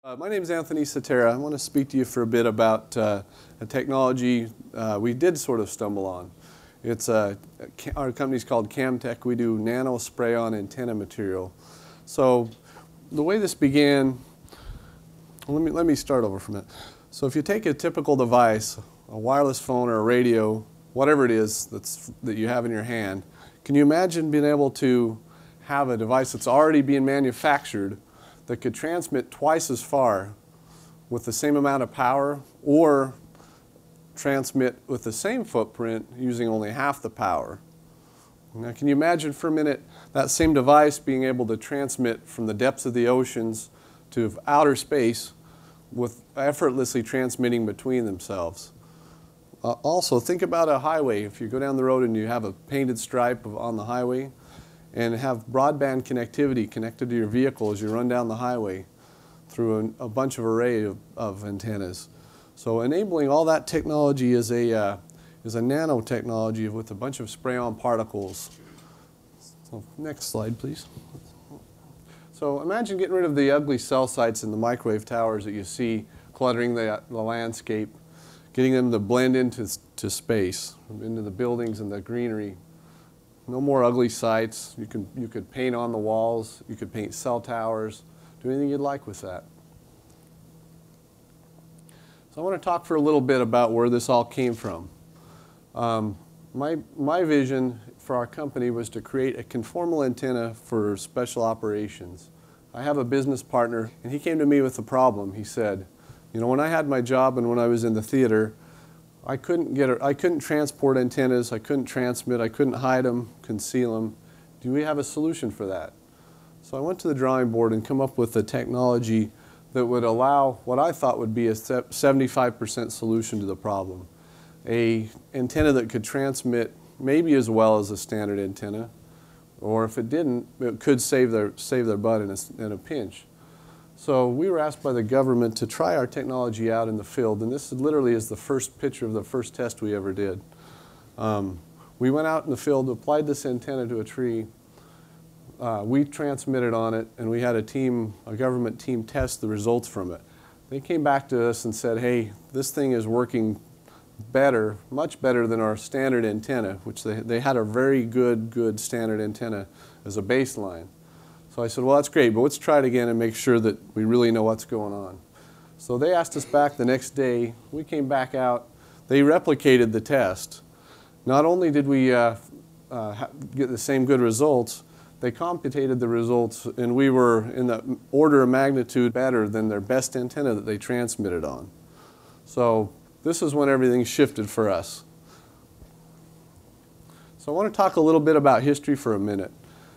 My name is Anthony Sutera. I want to speak to you for a bit about a technology we did sort of stumble on. Our company's called Chamtech. We do nano spray-on antenna material. So the way this began, let me start over from it. So if you take a typical device, a wireless phone or a radio, whatever it is that you have in your hand, can you imagine being able to have a device that's already being manufactured that could transmit twice as far with the same amount of power, or transmit with the same footprint using only half the power? Now, can you imagine for a minute that same device being able to transmit from the depths of the oceans to outer space with effortlessly transmitting between themselves? Also, think about a highway. If you go down the road and you have a painted stripe on the highway, and have broadband connectivity connected to your vehicle as you run down the highway through a bunch of array of antennas. So enabling all that technology is a nanotechnology with a bunch of spray-on particles. So next slide, please. So imagine getting rid of the ugly cell sites and the microwave towers that you see cluttering the landscape, getting them to blend into space, into the buildings and the greenery. No more ugly sites. You could paint on the walls. You could paint cell towers. Do anything you'd like with that. So I want to talk for a little bit about where this all came from. My vision for our company was to create a conformal antenna for special operations. I have a business partner, and he came to me with a problem. He said, you know, when I had my job and when I was in the theater, I couldn't transport antennas, I couldn't transmit, I couldn't hide them, conceal them. Do we have a solution for that? So I went to the drawing board and come up with a technology that would allow what I thought would be a 75% solution to the problem. An antenna that could transmit maybe as well as a standard antenna, or if it didn't, it could save their butt in a pinch. So we were asked by the government to try our technology out in the field, and this literally is the first picture of the first test we ever did. We went out in the field, applied this antenna to a tree, we transmitted on it, and we had a government team test the results from it. They came back to us and said, hey, this thing is working better, much better than our standard antenna, which they had a very good standard antenna as a baseline. So I said, well, that's great, but let's try it again and make sure that we really know what's going on. So they asked us back the next day. We came back out. They replicated the test. Not only did we get the same good results, they computated the results, and we were in the order of magnitude better than their best antenna that they transmitted on. So this is when everything shifted for us. So I want to talk a little bit about history for a minute.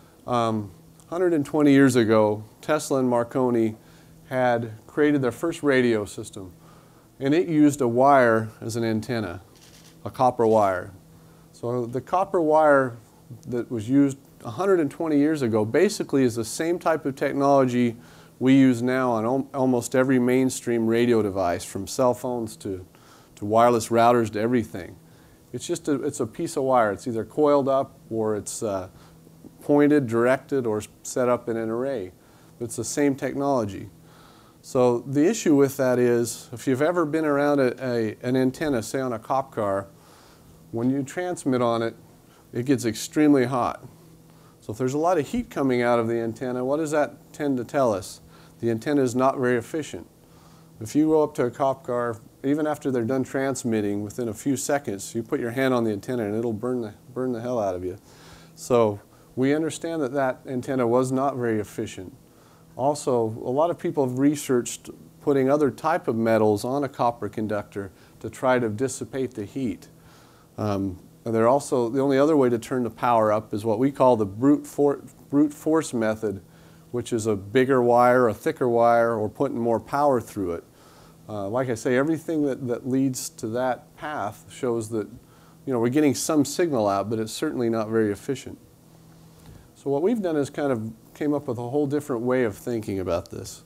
120 years ago, Tesla and Marconi had created their first radio system, and it used a wire as an antenna, a copper wire. So the copper wire that was used 120 years ago basically is the same type of technology we use now on almost every mainstream radio device, from cell phones to wireless routers to everything. It's just it's a piece of wire. It's either coiled up or it's pointed, directed, or set up in an array. It's the same technology. So the issue with that is, if you've ever been around an antenna, say on a cop car, when you transmit on it, it gets extremely hot. So if there's a lot of heat coming out of the antenna, what does that tend to tell us? The antenna is not very efficient. If you go up to a cop car, even after they're done transmitting, within a few seconds, you put your hand on the antenna and it'll burn the hell out of you. So we understand that that antenna was not very efficient. Also, a lot of people have researched putting other type of metals on a copper conductor to try to dissipate the heat. And they're also, the only other way to turn the power up is what we call the brute force method, which is a bigger wire, a thicker wire, or putting more power through it. Like I say, everything that leads to that path shows that, you know, we're getting some signal out, but it's certainly not very efficient. So what we've done is kind of came up with a whole different way of thinking about this.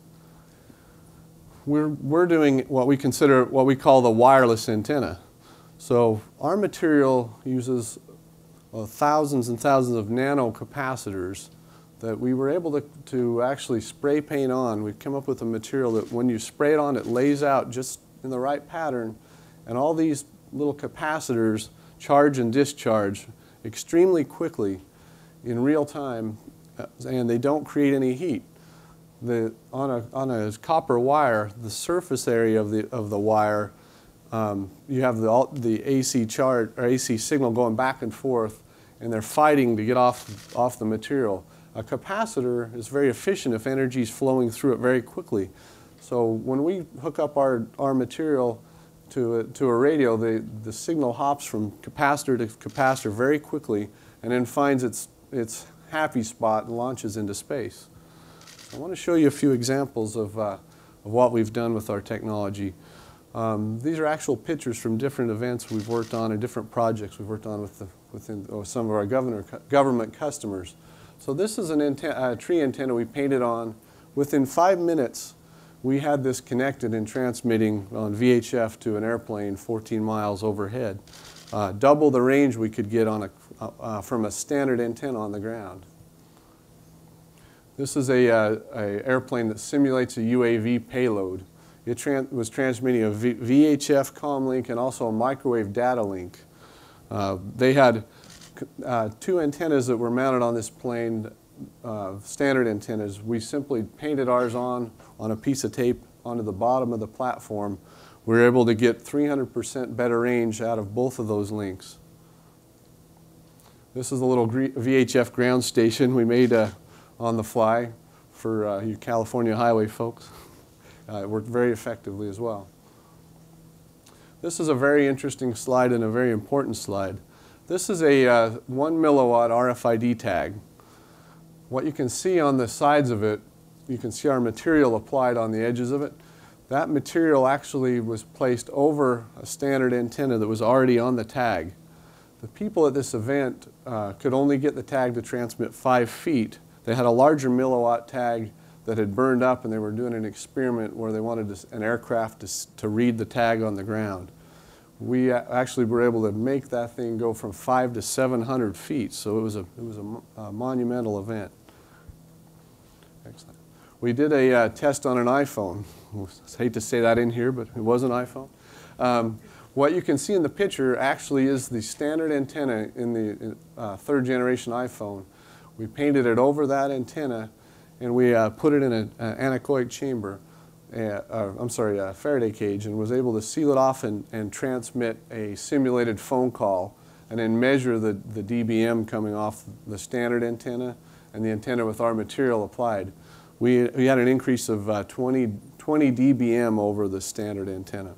We're doing what we call the wireless antenna. So our material uses thousands and thousands of nano capacitors that we were able to actually spray paint on. We've come up with a material that when you spray it on, it lays out just in the right pattern, and all these little capacitors charge and discharge extremely quickly in real time, and they don't create any heat. On a copper wire, the surface area of the wire, you have the AC charge or AC signal going back and forth, and they're fighting to get off the material. A capacitor is very efficient if energy is flowing through it very quickly. So when we hook up our material to a radio, the signal hops from capacitor to capacitor very quickly, and then finds its happy spot and launches into space. I want to show you a few examples of what we've done with our technology. These are actual pictures from different events we've worked on and different projects we've worked on within some of our government customers. So this is a tree antenna we painted on. Within 5 minutes, we had this connected and transmitting on VHF to an airplane 14 miles overhead. Double the range we could get from a standard antenna on the ground. This is a airplane that simulates a UAV payload. It was transmitting a VHF comm link and also a microwave data link. They had 2 antennas that were mounted on this plane, standard antennas. We simply painted ours on a piece of tape onto the bottom of the platform. We were able to get 300% better range out of both of those links. This is a little VHF ground station we made on the fly for you California highway folks. It worked very effectively as well. This is a very interesting slide and a very important slide. This is a 1 milliwatt RFID tag. What you can see on the sides of it, you can see our material applied on the edges of it. That material actually was placed over a standard antenna that was already on the tag. The people at this event could only get the tag to transmit 5 feet. They had a larger milliwatt tag that had burned up, and they were doing an experiment where they wanted an aircraft to read the tag on the ground. We actually were able to make that thing go from 500 to 700 feet, so it was a monumental event. Excellent. We did a test on an iPhone. I hate to say that in here, but it was an iPhone. What you can see in the picture actually is the standard antenna in the 3rd generation iPhone. We painted it over that antenna, and we put it in an anechoic chamber, a Faraday cage, and was able to seal it off and transmit a simulated phone call, and then measure the dBm coming off the standard antenna and the antenna with our material applied. We had an increase of 20 dBm over the standard antenna.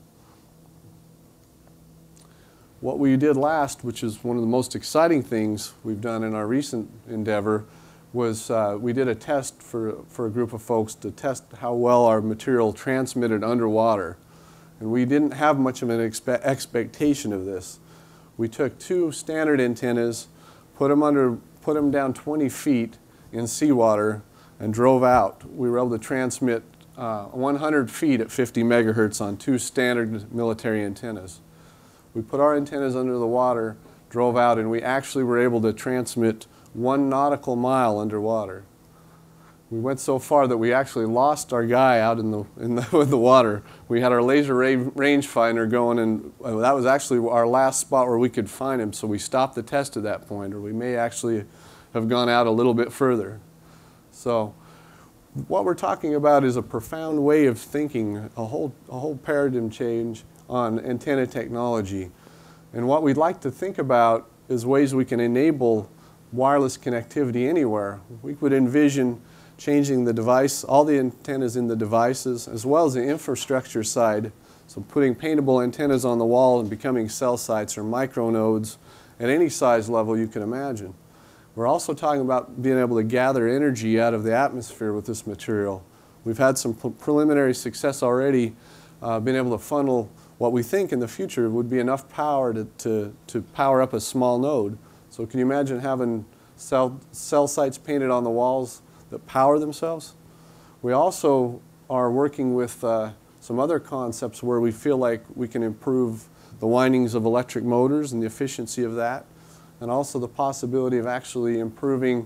What we did last, which is one of the most exciting things we've done in our recent endeavor, was we did a test for a group of folks to test how well our material transmitted underwater. And we didn't have much of an expectation of this. We took 2 standard antennas, put them down 20 feet in seawater, and drove out. We were able to transmit 100 feet at 50 megahertz on 2 standard military antennas. We put our antennas under the water, drove out, and we actually were able to transmit 1 nautical mile underwater. We went so far that we actually lost our guy out in the water. We had our laser rangefinder going, and that was actually our last spot where we could find him, so we stopped the test at that point, or we may actually have gone out a little bit further. So what we're talking about is a profound way of thinking, a whole paradigm change on antenna technology. And what we'd like to think about is ways we can enable wireless connectivity anywhere. We would envision changing the device, all the antennas in the devices, as well as the infrastructure side. So putting paintable antennas on the wall and becoming cell sites or micronodes at any size level you can imagine. We're also talking about being able to gather energy out of the atmosphere with this material. We've had some preliminary success already, being able to funnel what we think in the future would be enough power to power up a small node. So can you imagine having cell sites painted on the walls that power themselves? We also are working with some other concepts where we feel like we can improve the windings of electric motors and the efficiency of that, and also the possibility of actually improving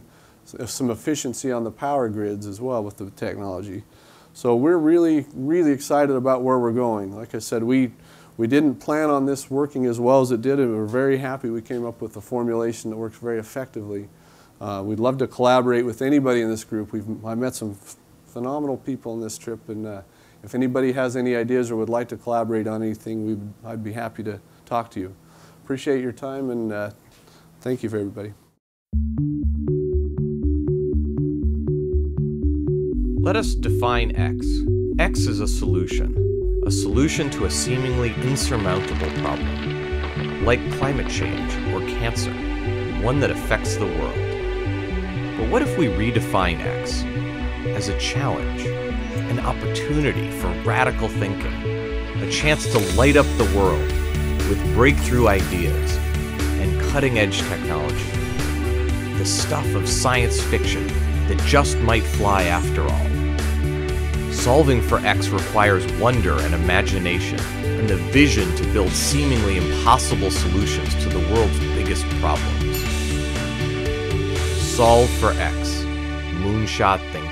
some efficiency on the power grids as well with the technology. So we're really, really excited about where we're going. Like I said, we didn't plan on this working as well as it did, and we're very happy we came up with a formulation that works very effectively. We'd love to collaborate with anybody in this group. I met some phenomenal people on this trip, and if anybody has any ideas or would like to collaborate on anything, I'd be happy to talk to you. Appreciate your time, and thank you for everybody. Let us define X. X is a solution to a seemingly insurmountable problem, like climate change or cancer, one that affects the world. But what if we redefine X as a challenge, an opportunity for radical thinking, a chance to light up the world with breakthrough ideas and cutting-edge technology, the stuff of science fiction that just might fly after all. Solving for X requires wonder and imagination and the vision to build seemingly impossible solutions to the world's biggest problems. Solve for X. Moonshot thinking.